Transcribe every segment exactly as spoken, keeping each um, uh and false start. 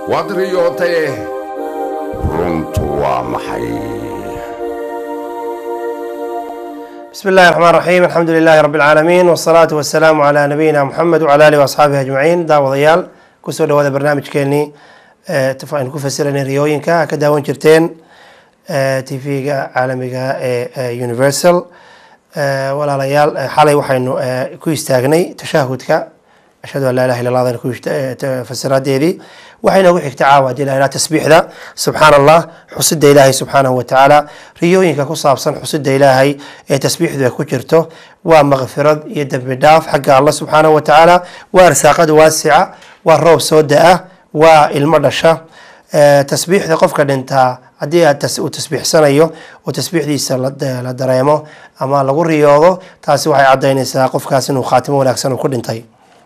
wadriyootee runtu waa maxay. بسم الله الرحمن الرحيم الحمد لله رب العالمين والصلاة والسلام على نبينا محمد وعلى آله وأصحابه أجمعين. دعوة ضيال كسر هذا برنامج كيني تفاعل كفسرني ريوينكا كداون جرتين تيفيجا عالميجا يونيفرسال ولا ليال حالي وحين كويستاغني تشاهدك أشهد أن لا إله إلا الله كويست فسرات هذه وحين وحيك تعاود إلى تسبيح ذا سبحان الله حسد إلهي سبحانه وتعالى ريوينك كصابصا حسد إلهي تسبيح ذا كجرته ومغفرة يد بداف حق الله سبحانه وتعالى وارساقد واسعة والروب سوداء والمرشة تسبيح ذا قفك أنت عدي تسبيح سنة وتسبيح دي سلا دريمه أما لقول رياضه تاسي وحي عدين ساقف كاسن وخاتمه ولكسن وكل انتهي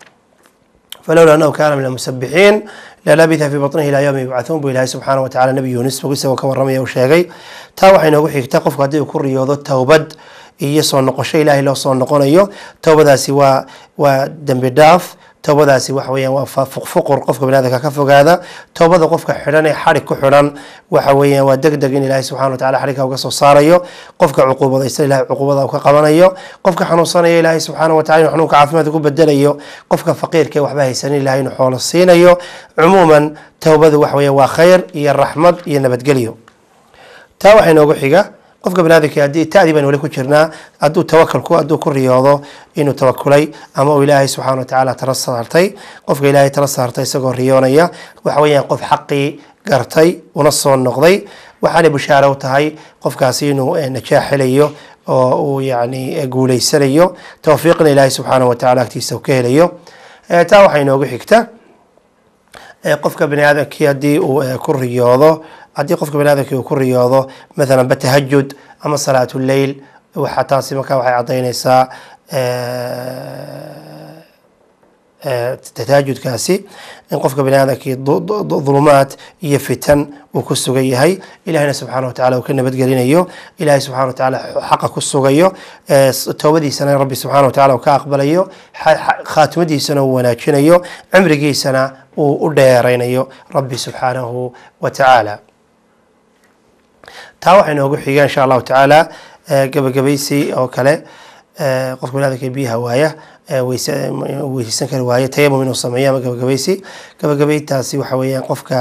فلولا أنه كان من المسبحين للبث في بطنه إلى يوم يبعثون بإله سبحانه وتعالى نبي يونس وقسى وكور رمي وشاقي تاوحي نوحي تقف قد يكون رياضه توبد يصون نقشي إلهي لو صون نقون أيو توبدا سوا ودم بداف توبدا سوا وحويا وفقر قفك من هذا كفق هذا توبدا قفك حراني حرك كحران وحويا ودقدق إن الله سبحانه وتعالى حركه وقصو صاريو قفك عقوبة يسال الله عقوبة وكقبان أيو قفك حنوصان إله سبحانه وتعالى نحن كعافمة تقول بدل أيو قفك فقير كي وحباه سني الله نحول الصين أيو عموما توبدا وحويا وخير يا الرحمة يا نبت قليو تاوحي نوقو حقا qofka banaadinka hadii taadiban wali ku jirnaa aduu tawakkalku aduu ku riyoodo inuu tawakkulay ama uu ilaahay subhanahu wa ta'ala tarasaartay qofka ilaahay tarasaartay isagoo riyoonaya waxa weeyaan qof xaqi gartay una soo noqday waxaana bushaaro u tahay qofkaasi inuu najaax helayo oo uu yaani guuleysanayo tawfiiqna ilaahay subhanahu wa ta'ala agtiisa ka helayo taa waxay noogu xigta qofka banaadinka hadii uu ku riyoodo haddii qofka banaadamka uu ku riyoodo مثلا batahajud ama salaatu leyl waxa taasi markaa waxay cadaynaysaa tahajudkaasi in qofka banaadamkii dhulumaad iyo fitan uu ku sugan yahay ilaahayna subxaanahu wa tacaala uu ka nabadgelinayo ilaahay subxaanahu wa tacaala xaqa ku sugayo toobadiisana rabbi subxaanahu wa tacaala uu ka aqbalayo khaatimadiisana uu wanaajinayo cimrigiisana uu u dheeraynayo rabbi subxaanahu wa tacaala taa waxay noogu xigaa insha allahu tacaala gabagabaysi oo kale qofka banaadamka biyaha waaya weysiisan kari waaye tayamum inuu sameeyo ama gabagabaysi gabagabaytaasi waxa weeyaan qofka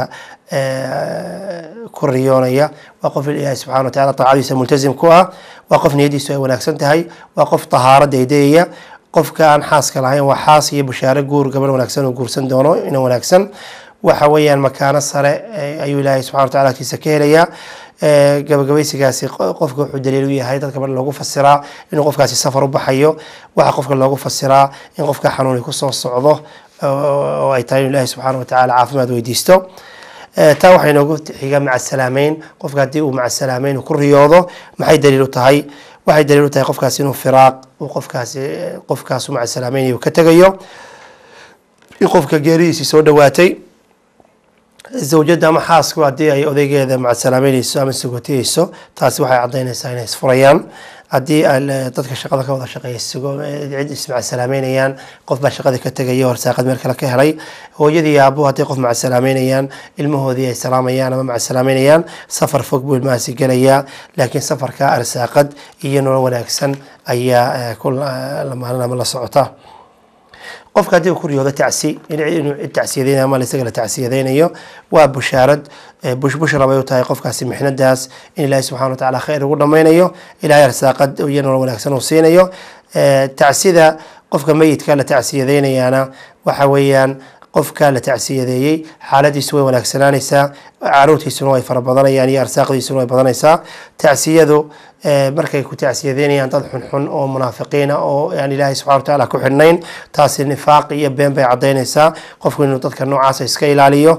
ku riyoonaya waa qof ilaahay subxaanahu wa tacaala taacadiisa multazim ku ah waa qof niyadiisu ay wanaagsan tahay waa qof tahaaro daydeeya qofka aan xaaska lahayn waa xaas iyo bushaaro guur gabadh wanaagsan oo guursan doono inuu wanaagsan waxa weeyaan makaano sare ayuu ilaahay subxaanahu wa tacaala agtiisa ka helayaa gabagabaysigaasi qofka wuxuu daliil u yahay dadka badan loogu fasiraa inuu qofkaasi safar u baxayo waxa qofka loogu fasiraa in qofka xanuuni ku soo socdo oo ay tahay ilaahay subxaanahu wa tacaala caafimaad weydiisto taa waxay noogu xiga maca salaameyn qofka haddii uu maca salaameyn ku riyoodo maxay daliil u tahay waxay daliil u tahay qofkaasi inuu firaaq uu qofkaasi qofkaas maca salaameyn uu ka tagayo in qofka geeridiisii soo dhawaatay زوجته أما حاس كوادي أي أوديجي هذا مع السلامين يسوع من سقوطي يسوع تاسي واحد عضينا ساينة فريان أدي تذكر شقة كوضع شقة يسوع عد اسمع السلامين يان قف بشقة ذيك التجيور ساقد مركل كهري هو جدي يا أبوه تقف مع السلامين يان المه ذي السلام يان أما مع السلامين يان سفر فوق بالماسي قليا لكن سفر كأرساقد ينور ولا أكسن أي كل لما أنا من الصعوطة qofka hadii ku riyoodo tacsi inuu tacsiyadeena ama isaga tacsiyadeeyo waa bushaarad bush bush rabayo tahay qofkaasi mixnadaas in ilaahay subhanahu wa ta'ala khayr ugu dhameeyo ilaahay arsaaqad iyo nolol wanaagsan uu siinayo tacsida qofka meeyidka la tacsiyadeynayana waxa weeyaan qofka la tacsiyadeeyay xaaladiisu way wanaagsananaysaa caruurtiisuna way farabadanayaan iyo arsaaqdiisuna way badanaysaa tacsiyadu markay ku tacsiyadeynayaan dad xun xun oo munaafiqiina oo yani ilaahay subhanahu wa ta'ala ku xidhnayn taasi nifaaq iyo been bay cadeynaysaa qofku inuu dadka noocaas iska ilaaliyo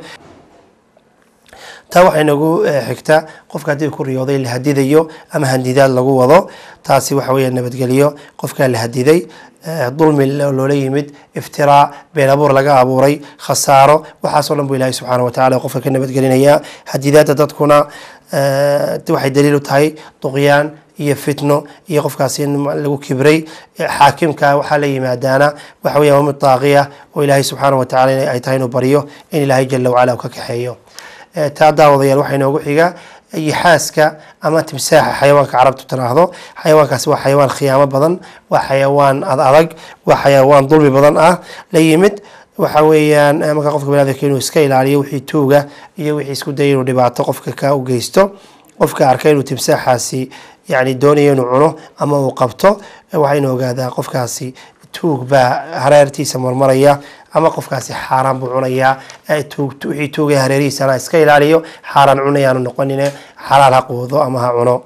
taa waxay nagu xigta qofka hadii ku riyooday la hadidayo ama handidaad lagu wado taasi waxa weeyaan nabadgeliyo qofka la hadiday ظلم لولا يمد افتراء بين أبور لقى أبوري خسارة وحصل أبو الله سبحانه وتعالى وقف كنا بتقولين يا هديدات تدكنا توحي دليل تهاي طغيان iyo fitno iyo qofkaasi in lagu kibray xaakimka waxaa la yimaadaana waxa weeyaan waa mid daaqiya oo ilaahay subxaana wa tacala ay tahay inuu baryo in ilaahay jala wacala uu ka kaxeeyo. taa daawadayaal waxaa inoogu xiga yixaaska ama timsaaxa xayawaanka carabtu tiraahdo. xayawaankaasi waa xayawaan khiyaamo badan, waa xayawaan ad adag, waa xayawaan dulmi badan ah la yimid. waxa weeyaan marka qofka baniadamka inuu iska ilaaliyo wixii tuuga iyo wixii isku daya inuu dhibaato qofka ka u geysto. qofka arkay inuu timsaaxaasi yani doonayo inuu cuno ama uu qabto waxaynu ogaadaa qofkaasi tuug baa hareertiisa marmaraya ama qofkaasi xaaraan buu cunayaa. wixii tuugaya hareerihiisana iska ilaaliyo, xaaraan cunayaanu noqonine xalaal ha quudo ama ha cuno.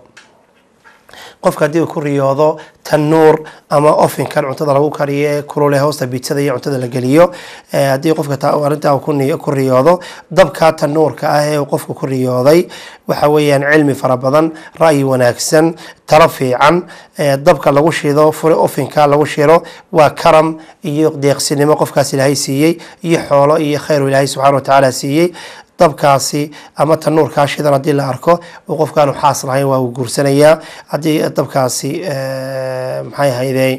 qofka haddii uu ku riyoodo tanuur ama ofinkan cuntada lagu kariyo ee kulule hoosta biitsada iyo cuntada la geliyo, haddii qofka arintaa ku riyoodo dabka tanuurka ah ee uu qofku ku riyooday waxa weeyaan cilmi fara badan, ra'yi wanaagsan, talo fiican. dabka lagu shido fure ofinka lagu shiro waa karam iyo deeqsinimo qofkaas ilaahay siiyey iyo xoolo iyo khayr ilaahay subxaana wa tacaala siiyey. dabkaasi ama tanuurkaa shidan haddii la arko uu qofkaanu xaas lahayn waa uu guursanayaa. haddii dabkaasi maxay ahayday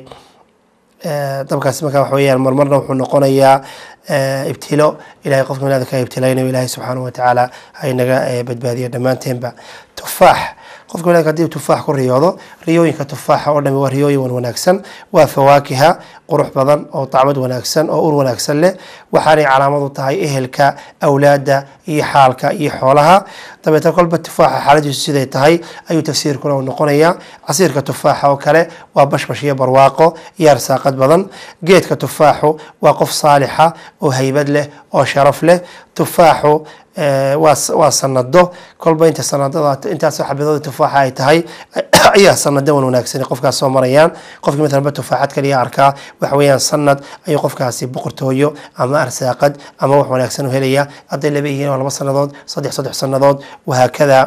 dabkaasi markaa waxa weeyaan marmarna wuxuu noqonayaa ibtilo ilahay qofka baniadamka ka ibtilaynayo ilaahay subxaana wa tacaala haynaga badbaadiya dhammaanteenba. tufaax qofka baniadamka haddii tufaax ku riyoodo, riyooyinka tufaaxa oo dhami waa riyooyin wan wanaagsan, waa fawaakiha qurux badan oo طacmad wanaagsan oo ur wanaagsan leh. waxaanay calaamad u tahay ehelka, awlaada iyo xaalka iyo xoolaha. dabeetna kolba tufaaxa xaaladiisu siday tahay ayuu tafsiirkuna u noqonayaa. casiirka tufaaxa oo kale waa bashbash iyo barwaaqo iyo arsaaqad badan. geedka tufaaxu waa qof saalixa oo haybad leh oo sharaf leh. tufaaxu waa sanado kolba inta sanadada intaas xabadooda tufaaxa ay tahay ayaa sanado wan wanaagsan qofkaas soo marayaan. qofkii مثلا tufaaxad kaliya arkaa waxa weeyaan sanad ayuu qofkaasi boqortooyo ama arsaaqad ama wax wanaagsan u helaya. hadday laba yihiin oo laba sanadood saddex saddex sanadood wahaakada.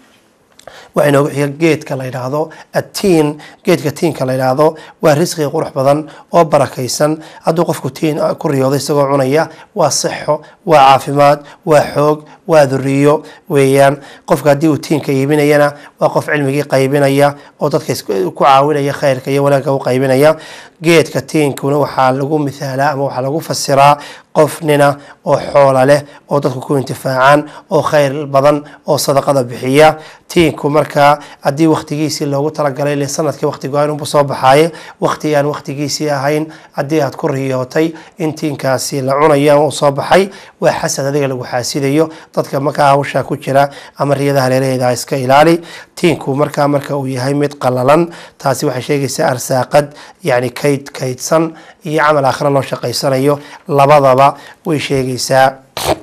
waxaa inoogu xiga geedka la yidhaahdo attiin. geedka tiinka la yidhaahdo waa risqi qurux badan oo barakaysan. hadduu qofku tiin ku riyoodo isagoo cunaya waa sixo, waa caafimaad, waa xoog, waa duriyo weeyaan. qofka haddii uu tiinka iibinayana waa qof cilmigii qaybinaya oo dadka ku caawinaya khayrka iyo wanaagga u qaybinaya. geedka tiinkuna waxaa lagu mithaalaa ama waxaa lagu fasiraa qof nina oo xoola leh oo dadku ku intifaacaan oo khayr badan oo sadaqada bixiya. tiinku markaa haddii waqtigiisii loogu talagalay le sanadkii waqtiga inuu soo baxaaye waqti aan waqtigiisii ahayn haddii aad ku riyootay in tiinkaasi la cunayo ama uu soo baxay waa xasad adiga lagu xaasidayo. dadka markaa hawshaa ku jira ama riyadaha leeleheeda iska ilaali. tiinku markaa marka uu yahay mid qalalan taasi waxay sheegaysaa arsaaqad yani kayd kaydsan iyo camal aakhira loo shaqaysanayo labadaba way sheegaysaa.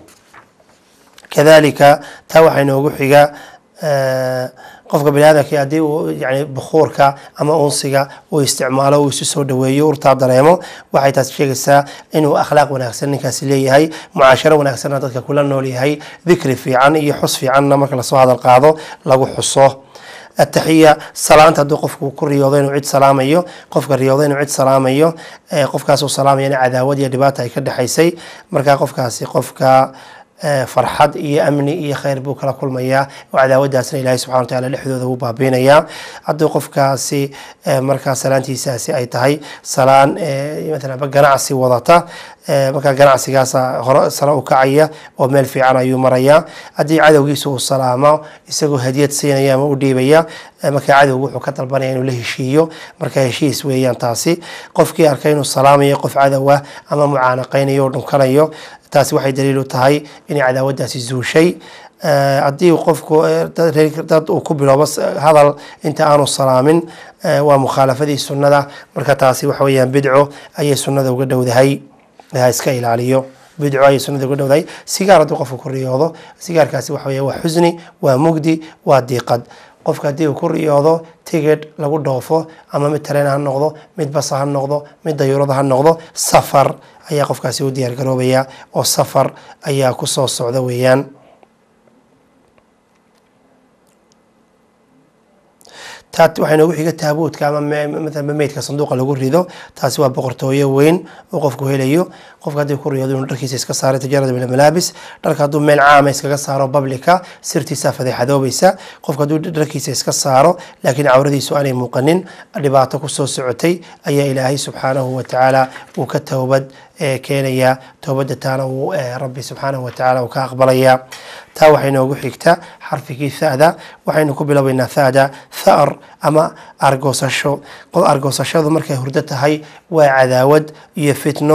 kadalika taa waxaa inoogu xiga qofka baniadamkii haddii uu yani bukuurka ama unsiga uu isticmaalo uu isu soo dhaweeyo urtaa dareemo waxay taas sheegaysaa inuu akhlaaq wanaagsan ninkaasi leeyahay, mucaasharo wanaagsanna dadka kula nool yahay, dikri fiican iyo xus fiicanna marka lasoo hadal qaado lagu xuso. التحية سلام تدو قفك كريوضين وعد سلاميو قفك ريوضين وعد سلاميو قفكاسو سلام يعني عداوة دباتة يكد حيسي مركا قفكاسي قفك فرحد إيه أمني إيه خير بوك على كل مياه وعداوة داسنا إلهي سبحانه وتعالى لحدوده بابين إياه عدو قفكاسي مركا سلانتي ساسي أي تهي سلان مثلا بقناعسي وضعته marka ganacsigaasa hore sala u kacaya oo meel fiican ayuu maraya. haddii cadowgiisa uu salaamo isagoo hadiyad siinaya ama u dhiibaya marka cadowgu wuxuu ka dalbanaya inuu la heshiiyo marka heshiis weeyaan taasi. qofkii arkay inuu salaamayo qof cadowa ama mucaanaqaynayo oo dhunkanayo taasi waxay daliil u tahay inay cadaawadaasi zuushay. haddii qofku dad uu ku bilowbo hadal inta aanu salaamin waa mukhaalafadii sunnada marka taasi waxa weeyaan bidco ayay sunnada uga dhowdahay. iska ilaaliyo bidco ay sunnada uga dhowdahay. sigaar hadduu qofku ku riyoodo sigaarkaasi waxa weeye waa xusni, waa mugdi, waa diiqad. qofka haddii uu ku riyoodo tigidh lagu dhoofo ama mid tareen ha noqdo, mid bas ha noqdo, mid dayuurada ha noqdo, safar ayaa qofkaasi u diyaar garoobaya oo safar ayaa ku soo socda weeyaan. taat waxay noogu xiga taabuudka ama مثلا meydka sanduuqa lagu rido taasi waa boqortooyo weyn oo qofku helayo qofka haddii ku riyoodo inuu dharkiisa iska saaro tijaarada bil malaabis dharka hadduu meel caama iskaga saaro publica sirtiisa fadeexadoobaysa qofka hadduu dharkiisa iska saaro laakiin cawradiisu aanay muuqanin dhibaato ku soo socotay ayaa ilaahay subxaanahu wa tacaala uu ka towbad keenaya towbada taana uu rabbi subxaanahu wa tacaala uu ka aqbalaya taa waxay noogu xigta xarfigii thada waxaynu ku bilaabaynaa thada thar ama argoosasho argoosashadu markay hurdo tahay waa cadaawad iyo fitno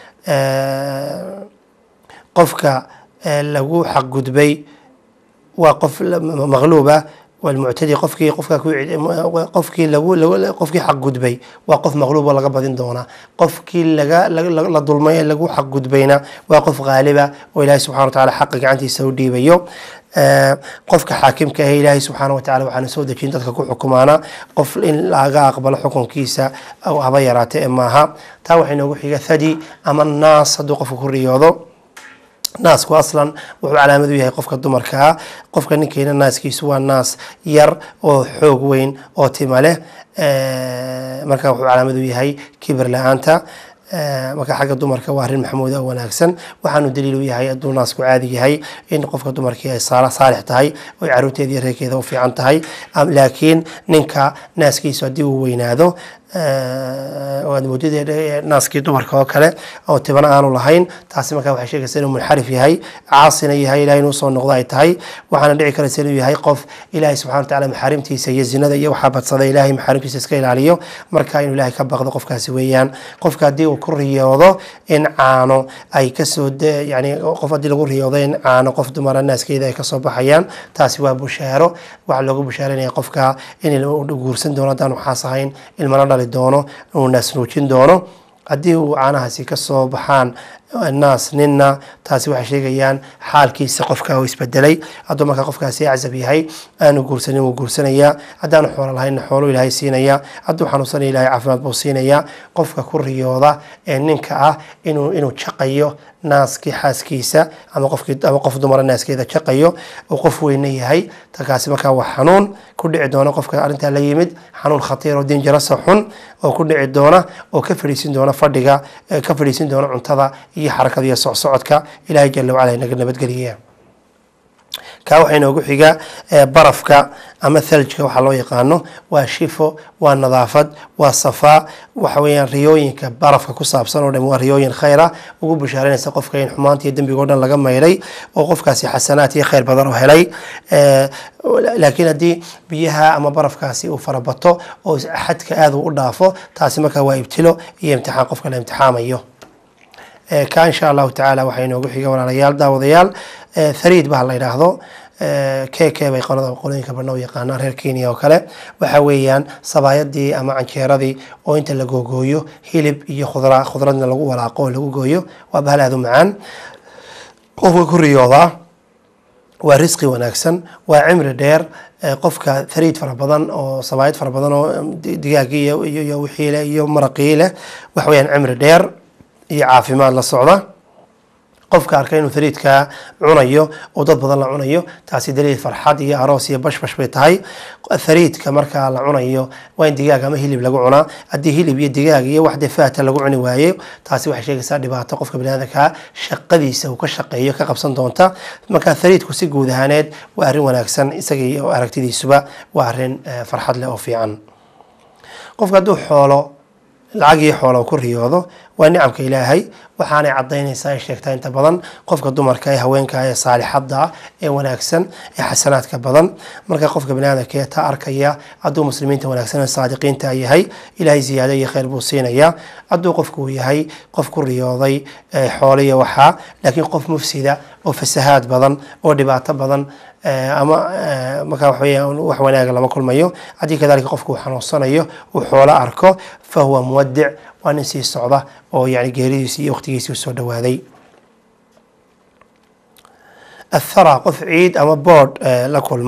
qofka lagu xaqgudbay waa qof maqluuba والمعتدي قفكي قفك قفكي لو قفكي حق جدبي وقف مغلوب ولا قبضين دونا قفكي لجا لظلمية لجو حق جدبينا وقف غالبة وإلهي سبحانه وتعالى حقك عندي سودي بيو آه قفك حاكم كهي إلهي سبحانه وتعالى وحنا سودة كنت تكو حكمانا قف إن لا قبل حكم كيسة أو أبيرات إماها تاوحنا وحية ثدي أما الناس صدق في الرياضة ناس أصلاً وحول على مدوية هي قفك الدمر كها قفك نكين الناس كيسوا الناس ير أو حوق وين أو تماله آه مركا وحول على مدوية هي كبر لأنت آه مركا حق الدمر كوارين محمودة وناكسن وحنو دليل ويا هي الدو ناس كعادي هي إن قفك الدمر كها صار صالح تهي ويعروت يدير هيك كذا وفي عن تهي لكن ننكا ناس كيسوا ديو وين هذا waad moodida naaskii dumarka oo kale oo tibana aanu lahayn taasi markaa waxay sheegaysaa inuu munxarif yahay caasina yahay ilaahay inuu soo noqdo ay tahay waxaana dhici karaysa inuu yahay qof ilaahay subxaana wa tacaala maxaarimtiisa iyo zinada iyo waxaa badsaday ilaahay maxaarimtiisa iska ilaaliyo marka inuu ilaahay ka baqdo qofkaasi weeyaan qofka haddii uu ku riyoodo in caano ay kasoo yani qof haddii lagu riyoodo in caano qof dumara naaskeeda ay kasoo baxayaan taasi waa bushaaro waxaa loogu bushaaranaya qofka in uu guursan doono haddaan waxaas ahayn ilmana dhali doono uu naas nuujin doono haddii uu caanahaasi ka soo baxaan naas ninna taasi waxay sheegayaan xaalkiisa qofka uu isbedelay hadduu markaa qofkaasi aczab yahay aanu guursanin wuu guursanayaa haddaanu xoolo lahaynna xoolo ilaahay siinaya hadduu xanuunsanaya ilaahay caafimaad buu siinayaa qofka ku riyooda ee ninka ah inuu inuu jaqayo naaskii xaaskiisa ama qofkii ama qof dumara naaskeeda jaqayo oo qof weyne yahay taasi markaa waa xanuun ku dhici doona qofka arrintaa la yimid xanuun khatiir oo dangerous xun oo ku dhici doona oo ka fadhiisin doona fadhiga ka fadhiisin doona cuntada iyo xarakada iyo socodka ilaahay jalla wa ala inaga nabadgeliya ka waxay noogu xiga barafka ama thaljka waxa loo yaqaano waa shifo waa nadaafad waa safa waxa weeyaan riyooyinka barafka ku saabsan oo dhan waa riyooyin khayr ah ugu bushaaranaysa qofka in xumaanta iyo dambiga oo dhan laga meeray oo qofkaasi xasanaad iyo khayr badan oo helay laakiin haddii biyaha ama barafkaasi uu farabato oo xadka aad u dhaafo taasi markaa waa ibtilo iyo imtixaan qofka la imtixaamayo ka insha allahu tacaala waxay noogu xiga walaalayaal daawadayaal thariid baa la yidhaahdo keekee bay qolada qolooyinka badna u yaqaanaan reer kenya oo kale waxa weeyaan sabaayadii ama canjeeradii oo inta la googooyo hilib iyo khudra khudradna lagu walaaqo oo lagu gooyo waa bahal aad u macaan qofka ku riyoodaa waa risqi wanaagsan waa cimri dheer qofka thariid fara badan oo sabaayad fara badan oo digaagii iyo wixii leh iyo maraqii leh waxa weeyaan cimri dheer iyo caafimaad la socda qofka arkay inuu thariidka cunayo oo dad badan la cunayo taasi daliil farxad iyo aroos iyo bashbash bay tahay thariidka marka la cunayo waa in digaag ama hilib lagu cunaa haddii hilib iyo digaag iyo wax defaata lagu cuni waayo taasi waxay sheegaysaa dhibaato qofka biniaadamka shaqadiisa uu ka shaqeeyo ka qabsan doonta marka thariidku si guud ahaaneed waa arrin wanaagsan isaga iyo aragtidiisuba waa arrin farxad leh oo fiican qofka hadduu xoolo lacag iyo xoolo ku riyoodo waa nicamka ilaahay waxaanay cadaynaysaa ay sheegtaa inta badan qofka dumarka ee haweenka ee saalixada ah ee wanaagsan ee xasanaadka badan marka qofka biniaadamka ee ta arkaya hadduu muslimiinta wanaagsan ee saadiqiinta yahay ilaahay ziyaado iyo khayr buu siinayaa hadduu qofku yahay qof ku riyooday xoolo iyo waxaa laakiin qof mufsida oo fasahaad badan oo dhibaato badan ama markaa wax weeyaan wax wanaaga lama kulmayo haddii kadalika qofku uu xanuunsanayo uu xoolo arko fahuwa muwadic waa nin sii socda oo yani geeridiisi iyo waqtigiisii usoo dhawaaday athara qof ciid ama boodh la kulma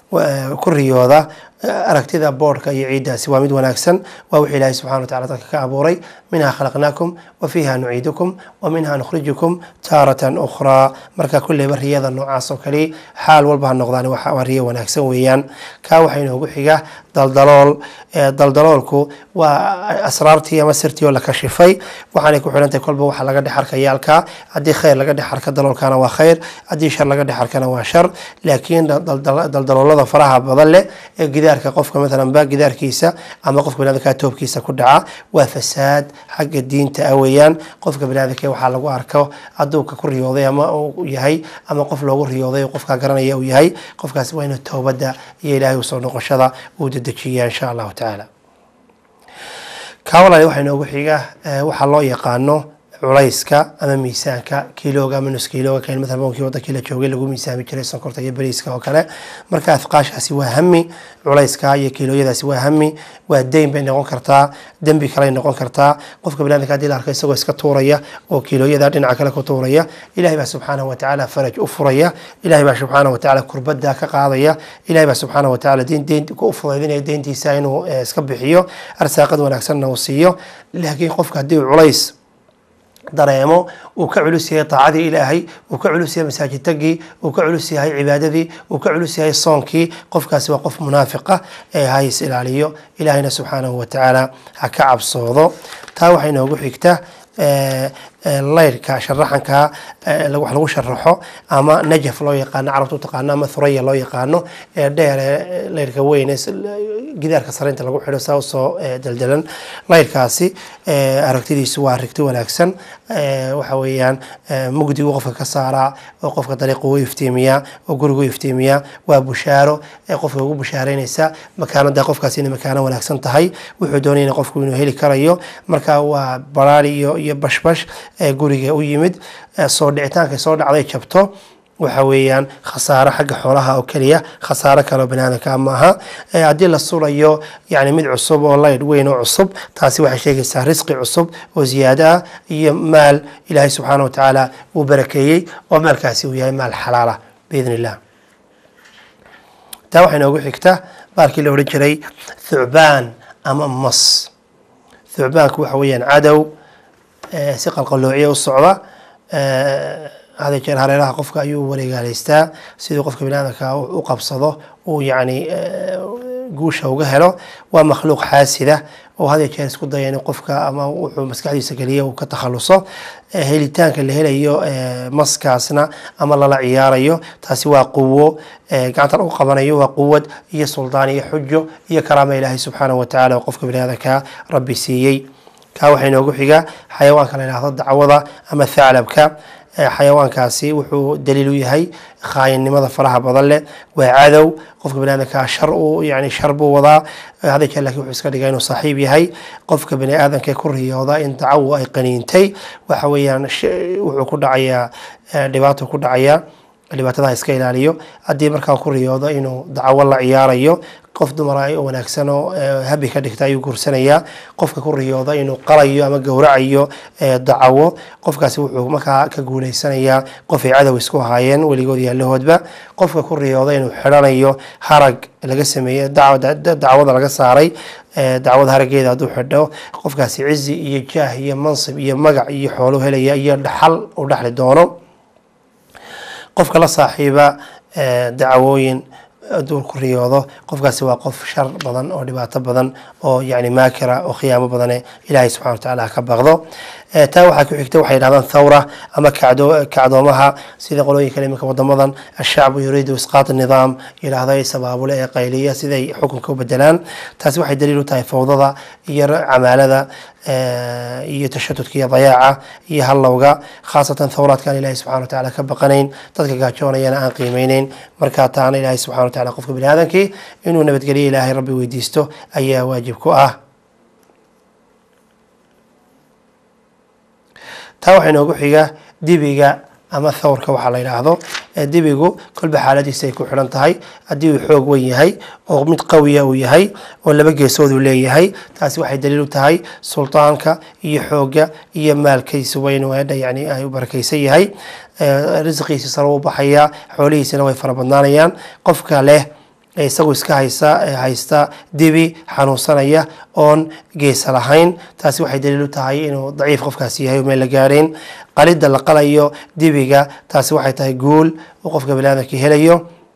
ku riyooda aragtida boodhka iyo ciiddaasi waa mid wanaagsan waa wixii ilaahay subxana wa tacala dadka ka abuuray minhaa khalaqnaakum wa fiiha nuciidukum wa minhaa nukhrijukum taaratan ukhraa marka kulleyba riyada noocaas oo kale xaal walba ha noqdaan waa riyo wanaagsan weeyaan kaa waxaa inoogu xiga daldalool daldaloolku waa asraartii ama sirtii oo la kashifay waxaanay ku xirantahay kolba waxa laga dhex arkaya halkaa haddii khayr laga dhex arka daloolkana waa khayr haddii shar laga dhex arkana waa shar laakiin daldaloolada faraha badan leh ee gidaarka qofka maalan ba gidaarkiisa ama qofka biniadamka toobkiisa ku dhaca waa fasaad xagga diinta ah weeyaan qofka biniadamka waxaa lagu arko aduuka ku riyooday ama uu yahay ama qof loogu riyooday qofka garanaya uu yahay qofkaas waa inuu toobada iyo ilaahay usoo noqoshada uu dedejiyaa insha allahu tacaala kawalaali waxaa inoogu xiga waxaa loo yaqaano culayska ama miisaanka kiilooga ama nus kiilooga kan مثلا bonkii wadankii la joogay lagu miisaami jiray sonkorta iyo bariiska oo kale marka afqaashaasi waa hami culayska iyo kiilooyadaasi waa hami waa deyn bay noqon kartaa dembi kale noqon kartaa qofka biniadamka haddii la arko isagoo iska tuuraya oo kiilooyada dhinaca kale ku tuuraya ilaahay baa subxaanahu watacaala faraj u furaya ilaahay baa subxaanahu watacaala kurbada ka qaadaya ilaahay baa subxaanahu watacaala diin deyn ku fudaydinaya deyntiisa inuu iska bixiyo arsaaqad wanaagsanna uu siiyo laakiin qofka haddii culays dareemo uu ka culus yahay taacadii ilaahay uu ka culus yahay masaajid tagii uu ka culus yahay cibaadadii uu ka culus yahay soonkii qofkaasi waa qof munaafiqa ee hays ilaaliyo ilaahayna subxaanahu watacaala ha ka cabsoodo taa waxay noogu xigta layrka sharaxanka wax lagu sharaxo ama najaf loo yaqaano carabtu taqaano ama thuraya loo yaqaano ee dheer layrka weyn gidaarka sareynta lagu xidho saa usoo daldalan layrkaasi aragtidiisu waa aragti wanaagsan waxa weeyaan mugdigu qofka ka saaraa oo qofka dariiqa u iftiimiyaa oo gurigu iftiimiyaa waa bushaaro qofka ugu bushaareynaysa makaanada qofkaasi inay makaano wanaagsan tahay wuxuu doonayna qofku inuu heli karayo marka waa baraari iyo iyo bashbash guriga u yimid soo dhicitaanka soo dhacday jabto waxa weeyaan khasaaro xagga xoolaha oo kaliya khasaaro kale oo banaanka ma aha haddii la sulayo yani mid cusub oo layd weyn oo cusub taasi waxay sheegaysaa risqi cusub oo ziyaado ah iyo maal ilaahay subxaanahu watacaala uu barakeeyey oo maalkaasi uu yahay maal xalaala biidn illah taa waxay noogu xigta baalkii la odhan jiray thucbaan ama mas thucbaanku waxa weeyaan cadow si qalqaloociya u socda هذا كان هريرها قفك أيوه ولا قاليستا سيدو قفك بنادمك u qabsado uu yani guusha uga helo waa makhluuq xaasida oo hada jeer isku daya in qofka ama wuxuu maskaxdiisa galiyo uu ka takhaluso helitaanka la helayo maskaasna ama la ciyaarayo taasi waa quwo gacanta uu qabanayo waa quwad iyo sultaan iyo xujo iyo karaama ilaahay subxaanahu wa ta'ala oo qofka bini'aadamka rabbi siiyay ka waxay noogu xiga xayawaanka la yiraahdo dacwada ama thaclabka xayawaankaasi wuxuu daliil u yahay khaayinimada faraha badan leh waa cadow qofka bini'aadamka shar uu yani shar buu wadaa hada jeer laakiin wuxuu iska dhigaa inuu saaxiib yahay qofka bini'aadamka ku riyooda in dacawo ay qaniintay waxa weeyaan wuxuu ku dhacayaa dhibaato ku dhacayaa dhibaatada iska ilaaliyo haddii markaa ku riyoodo inuu dacawo la ciyaarayo qof dumar ay wanaagsan oo habi ka dhigta ayuu guursanayaa qofka ku riyooda inuu qalayo ama gowracayo dacawo qofkaasi wuxuu markaa ka guuleysanayaa qof ay cadow isku haayeen weligood yaalahoodba qofka ku riyooda inuu xidhanayo harag laga sameeyey dacwada laga saaray dacwada harageeda hadduu xidho qofkaasi cizi iyo jaah iyo mansib iyo magac iyo xoolo helaya iyo dhaxal u dhaxli doono qofka la saaxiiba dacwooyin dul ku riyoodo qofkaasi waa qof shar badan oo dhibaato badan oo yani maakira oo khiyaamo badan ilaahay subxaanahu wa ta'aala ka baqdo taa waxaa ku xigta waxay yidhahdaan thawra ama kacdoomaha sida qolooyin kale iminka wadamadan ashacbu yuriidu isqaat nidaam yidhaahday sabaabule ee qayliya siday xukunka u bedelaan taasi waxay daliil u tahay fawdada iyo camaalada iyo tashadudka iyo dayaaca iyo hallowga khaasatan thawraadkan ilaahay subxaanahu wa ta'aala ka baqanayn dadka gaajoonayana aan qiimeyneyn markaa taana ilaahay subxaanahu wa ta'aala qofka bini'aadamkii inuu nabadgeliyo ilaahay rabbi weydiisto ayaa waajib ku ah taa waxay noogu xiga dibiga ama thawrka waxaa la yidhaahdo dibigu kolba xaaladiisa ay ku xidhan tahay haddii uu xoog weyn yahay oo mid qawiya uu yahay oo laba geesood uu leeyahay taasi waxay daliil u tahay sultaanka iyo xoogga iyo maalkiisa weyn yani ay u barakaysan yahay risqiisa sare u baxaya xoolihiisana way fara badnaanayaan qofka leh isagu iska haysa haysta dibi xanuunsanaya oon geesa lahayn taasi waxay daliil u tahay inuu daciif qofkaasi yahay meel la gaareen qalida la qalayo dibiga taasi waxay tahay guul oo qofka bini'aadamka helayo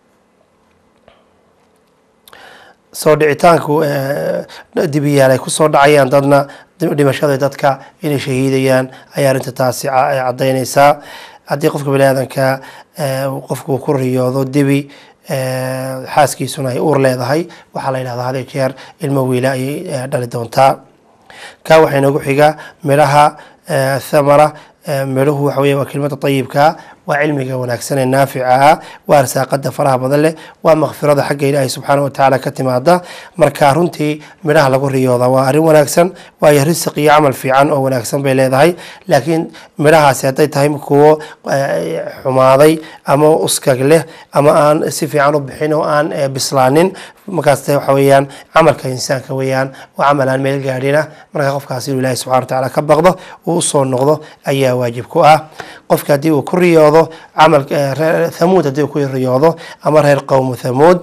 soo dhicitaanku dibiyaal ay ku soo dhacayaan dadna dhimashada dadka inay shahiidayaan ayaa arrinta taasi caddaynaysaa haddii qofka bini'aadamka qofku ku riyoodo dibi xaaskiisuna ay uur leedahay waxaa la yidhahdaa had iyo jeer ilmo wiila ayay dhali doontaa ka waxaa inoogu xiga midhaha thamara midhuhu waxa weeye waa kelmada ayibka waa cilmiga wanaagsan ee naafica ah waa arsaaqada faraha badan leh waa makfirada xagga ilaahay subxaana watacaala ka timaada marka runtii midhaha lagu riyooda waa arrin wanaagsan waayo risiq iyo camal fiican oo wanaagsan bay leedahay laakiin midhahaasi hadday tahay kuwo xumaaday ama uskag leh ama aan si fiican u bixin oo aan bislaanin markaas waxa weeyaan camalka insaanka weeyaan oo camal aan meel gaadhina marka qofkaasi inuu ilaahay subxana watacaala ka baqdo uu usoo noqdo ayaa waajib ku ah qofka haddii uu ku riyoodo camal thamuud haddii uu ku riyoodo ama reer qowmu thamuud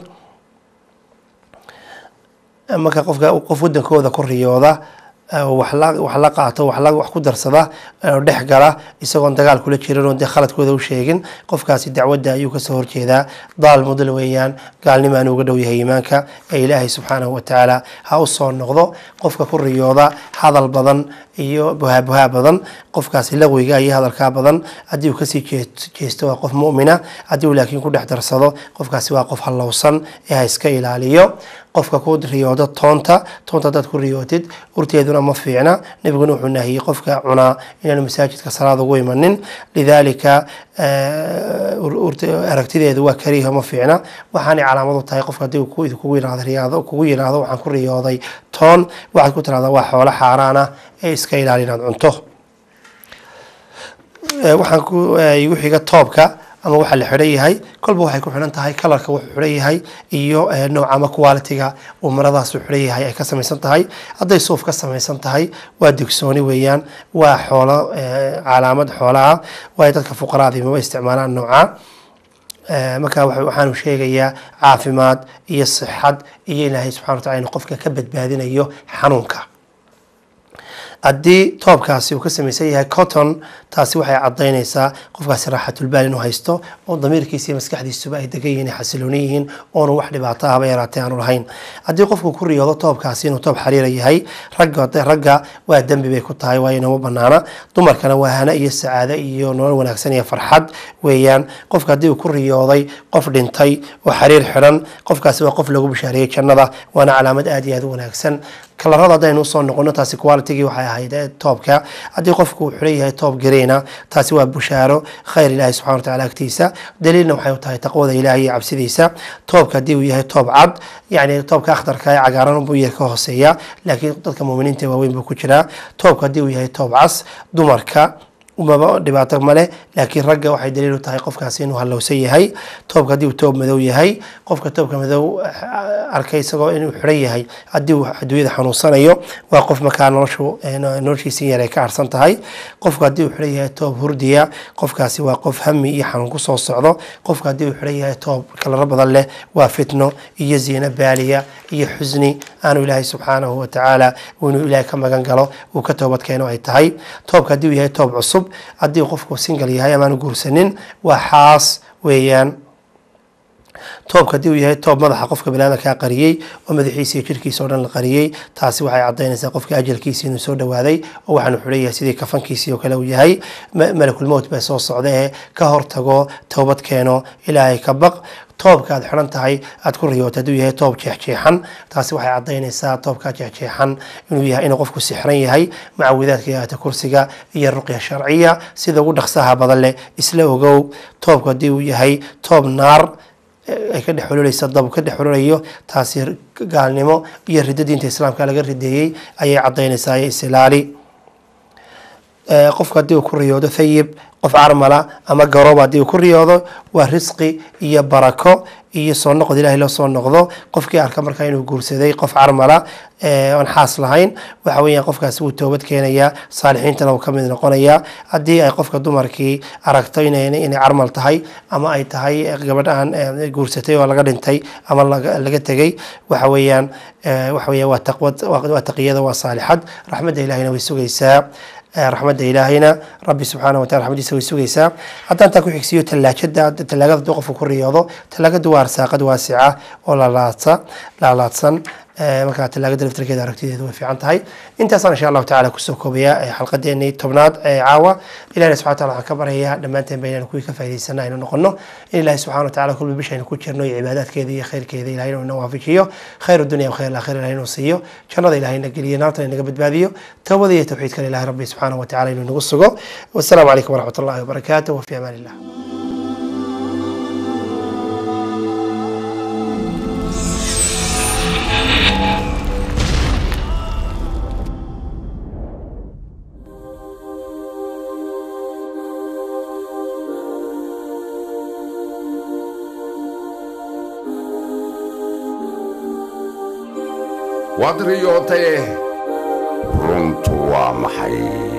marka qofka qof wadankooda ku riyooda wax la wax la qaato wax la wax ku darsada dhex gala isagoon dagaal kula jirin oo khaladkooda u sheegin qofkaasi dacwadda ayuu ka soo horjeedaa daal mudal weeyaan gaalnimo aan uga dhow yahay iimaanka ee ilaahay subxaanahu watacaala ha u soo noqdo qofka ku riyooda hadal badan iyo buhaabuhaa badan qofkaasi laqwiga iyo hadalkaa badan haddii uu kasii jeesto waa qof mu'mina haddii uu laakiin ku dhex darsado qofkaasi waa qof hallowsan ee ha iska ilaaliyo qofka ku riyoodo toonta toonta dad ku riyootid urteeduna ma fiicna nabiguna wuxuu nahiyey qofka cunaa inaanu masaajidka salaad ugu imanin lidaalika aragtideedu waa kariiho ma fiicna waxaanay calaamadu tahay qofka haddii kugu yiraahdo riyaado kugu yiraahdo waxaan ku riyooday toon waxaad ku tiraahdaa waa xoolo xaaraan ah ee iska ilaali inaad cunto waxaan ku igu xiga toobka ama waxa la xiran yahay kolba waxay ku xiran tahay kalarka wuxuu xiran yahay iyo nooca ama quality-ga uu maradaas u xiran yahay ay ka samaysan tahay hadday suuf ka samaysan tahay waa digsooni weeyaan waa xoolo calaamad xoolaha waayo dadka fuqaraadii maba isticmaalaan nooca marka waxaanu sheegayaa caafimaad iyo sixad iyo ilaahay subxana wataala inuu qofka ka badbaadinayo xanuunka haddii toobkaasi uu ka samaysan yahay cotton taasi waxay caddaynaysaa qofkaasi raaxatulbaal inuu haysto oo damiirkiisa iyo maskaxdiisuba ay degan yihiin xasiloon yihiin oonu wax dhibaato ahba yaraatay aanu lahayn haddii qofku ku riyoodo toobkaasi inuu toob xariira yahay ragga ragga waa dembi bay ku tahay waayo inoma banaana dumarkana waa hana iyo sacaado iyo nolol wanaagsan iyo farxad weeyaan qofka haddii uu ku riyooday qof dhintay oo xariir xidhan qofkaasi waa qof lagu bishaariyey jannada waana calaamad aad iyo aad u wanaagsan kalarada haddaynu usoo noqono taasi qualitygii waxay ahayd toobka haddii qofku uu xiran yahay toob gareena taasi waa bushaaro khayr ilaahay subxana wataala agtiisa daliilna waxay u tahay taqwada ilaahay iyo cabsidiisa toobka haddii uu yahay toob cad yacni toobka akhtarka ee cagaaran unbuu yar ka hooseeya laakiin dadka muuminiinta waaweyn buu ku jiraa toobka haddii uu yahay toob cas dumarka umaba dhibaato male laakiin ragga waxay daliil u tahay qofkaasi inuu hallowsan yahay toobka haddii uu toob madow yahay qofka toobka madow arkay isagoo inuu xiran yahay haddii uu adduunyada xanuunsanayo waa qof markaa noloshu noloshiisii yar ay ka harsan tahay qofka haddii uu xiran yahay toob hurdiya qofkaasi waa qof hami iyo xanuun ku soo socdo qofka haddii uu xiran yahay toob kalaro badan leh waa fitno iyo ziino baaliya iyo xusni aanu ilaahay subxaanahu watacaala inuu ilaahay ka magan galo uu ka toobad keeno ay tahay toobka haddii uu yahay toob cusub haddii qofku single yahay amaanu guursanin waa xaas weeyaan toobka haddii uu yahay toob madaxa qofka biniaadamkaa qariyey oo madaxiisa iyo jirkiisa oo dhan la qariyey taasi waxay caddaynaysaa qofka ajalkiisi inuu soo dhawaaday oo waxaanu xiran yahay sidii kafankiisii oo kale uu yahay malakulmowt baa soo socda ee ka hortago toobad keeno ilaahay ka baq toobka aad xiran tahay aad ku riyoota hadduu yahay toob jeexjeexan taasi waxay caddaynaysaa toobkaa jeexjeexan inuu yahay inuu qofku sixran yahay macawidaadka iyo aata kursiga iyo ruqya sharciya sida ugu dhaqsaha badan leh isla ogow toobku haddii uu yahay toob naar ay ka dhex xululaysa dab ka dhex xululayo taasi gaalnimo iyo ridda diinta islaamka laga rideeyey ayay caddaynaysaa iyo isilaali qofka haddii uu ku riyoodo thayib qof carmala ama garoob haddii uu ku riyoodo waa risqi iyo barako iyo soo noqod ilaahay loo soo noqdo qofkii arka markaa inuu guursaday qof carmala aan xaas lahayn waxa weeyaan qofkaasi wuu toobad keenayaa saalixiintana uu ka mid noqonayaa haddii ay qofka dumarkii aragto inay inay carmal tahay ama ay tahay gabadhaan guursatay oo laga dhintay ama laga tegay waxa weeyaan waxa weeyaan waa taqwad waa taqiyada waa saalixad raxmadda ilaahayna way sugaysaa raxmadda ilaahayna rabbi subxaanahu wataala raxmadiisa way sugaysaa haddaan taa ku xigsiyo tallaajada tallaagada hadduu qofku ku riyoodo tallaagadu waa arsaaqad waasica oo lalaadsa laalaadsan markaa tallaagada laftarkeeda aragtideedu way fiican tahay intaasaan insha allahu tacaala kusoo koobaya xalqadeenii tobnaad ee caawa ilahina subxana wataala waxaan ka baryayaa dhammaanteen ba inaan kuwii ka faa'idaysana aynu noqono in ilahi subxana wataala kulba bishaynu ku jirno iyo cibaadaadkeeda iyo khayrkeeda ilahay inuu ina waafajiyo khayr dunya khayr aakhir ilahay inuu siiyo jannada ilahay ina geliyo naartana inaga badbaadiyo tawbada iyo tawxiidkana ilahay rabbi subxaana wataala inuu inagu sugo wassalaamu calaykum waraxmat ullahi wabarakaatuh wafi amaan illah waad riyootay runtu waa maxay